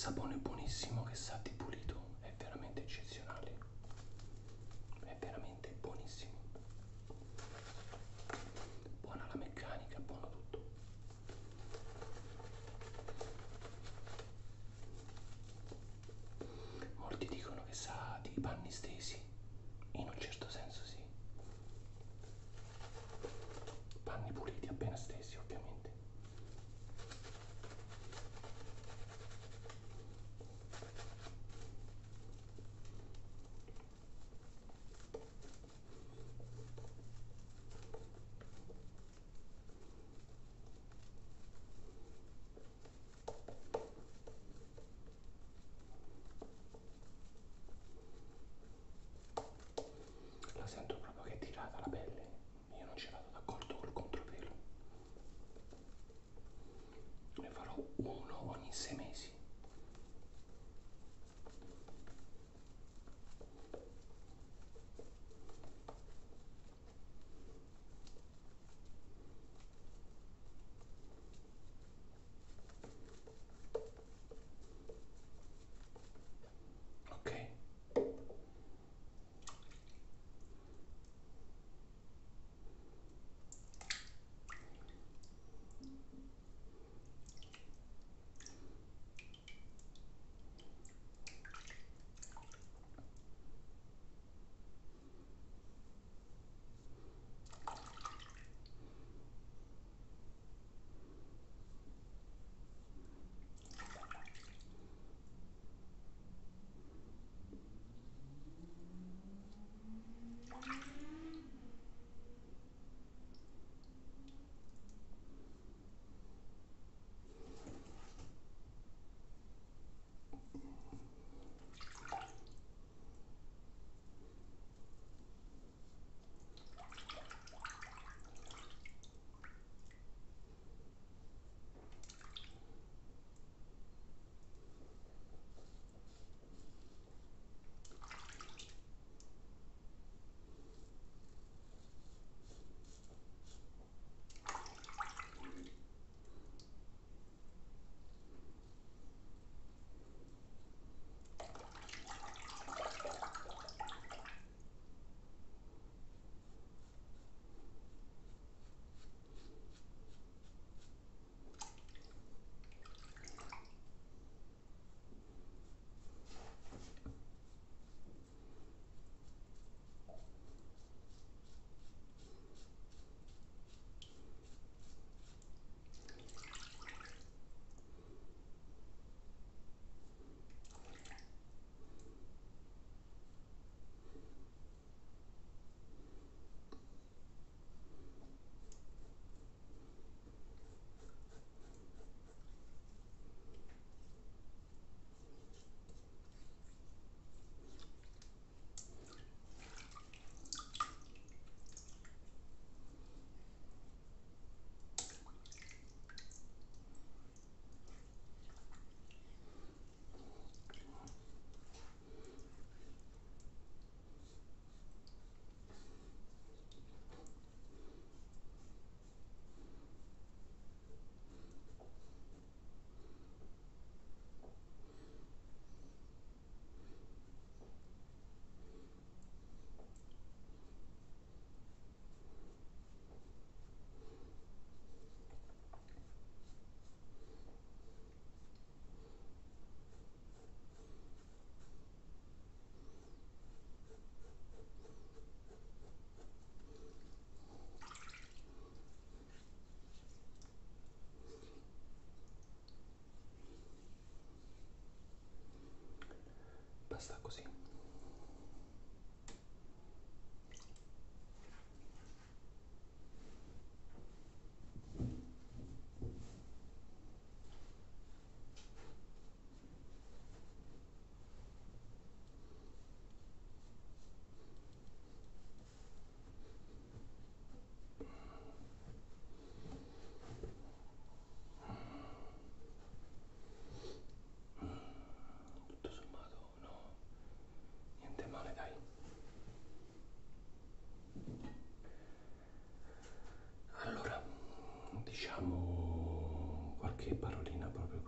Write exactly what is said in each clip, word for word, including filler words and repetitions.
sapone buonissimo che sa di pulito, è veramente eccezionale, è veramente buonissimo. Buona la meccanica, buono tutto. Molti dicono che sa di panni stesi, in un certo senso sì. Panni puliti appena stesi, ovviamente.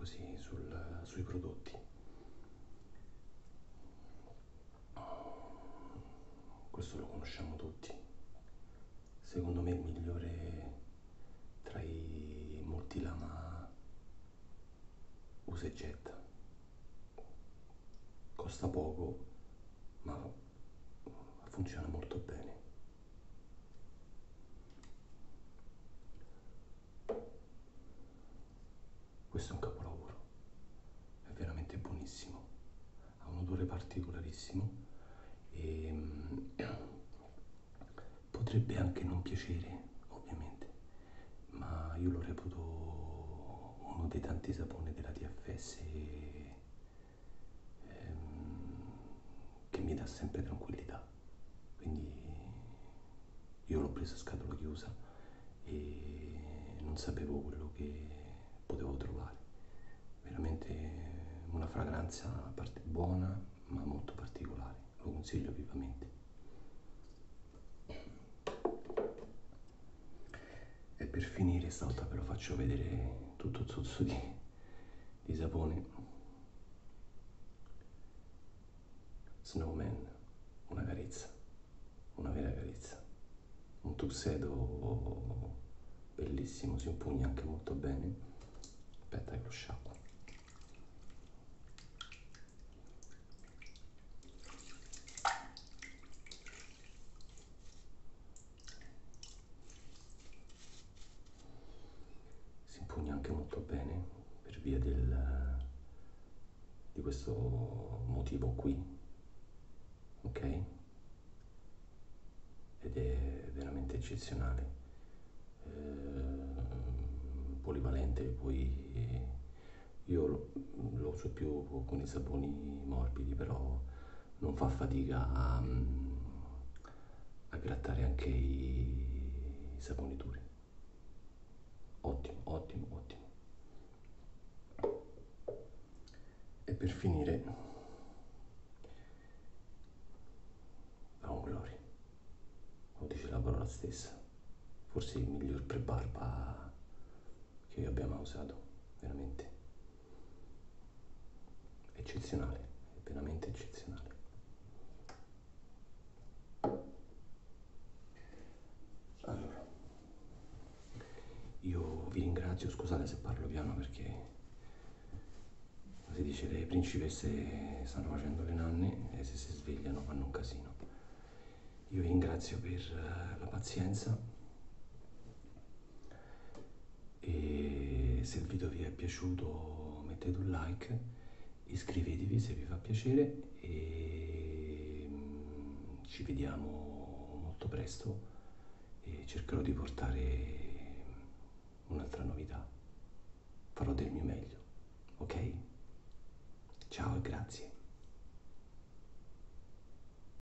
così sul, sui prodotti. Questo lo conosciamo tutti. Secondo me il migliore tra i molti lama usa e getta. Costa poco, ma funziona molto bene. Questo è un capolavoro, è veramente buonissimo, ha un odore particolarissimo e mm, potrebbe anche non piacere, ovviamente, ma io lo reputo uno dei tanti saponi della T F S ehm, che mi dà sempre tranquillità. Quindi io l'ho preso a scatola chiusa e non sapevo quello che potevo trovare. Veramente una fragranza buona ma molto particolare, lo consiglio vivamente. E per finire stavolta ve lo faccio vedere tutto il zozzo di, di sapone. Snowman, una carezza, una vera carezza, un tuxedo bellissimo, si impugna anche molto bene. Aspetta che lo sciacquo. Si impugna anche molto bene per via del, di questo motivo qui, ok? Ed è veramente eccezionale. Polivalente, poi io lo, lo uso più con i saponi morbidi, però non fa fatica a, a grattare anche i, i saponi duri. Ottimo, ottimo, ottimo. E per finire, Brown Glory, lo dice la parola stessa, forse il miglior pre-barba che io abbia mai usato, veramente eccezionale, è veramente eccezionale. Allora, io vi ringrazio, scusate se parlo piano perché, come si dice, le principesse stanno facendo le nanne e se si svegliano fanno un casino. Io vi ringrazio per la pazienza e se il video vi è piaciuto mettete un like, iscrivetevi se vi fa piacere e ci vediamo molto presto e cercherò di portare un'altra novità. Farò del mio meglio, ok? Ciao e grazie.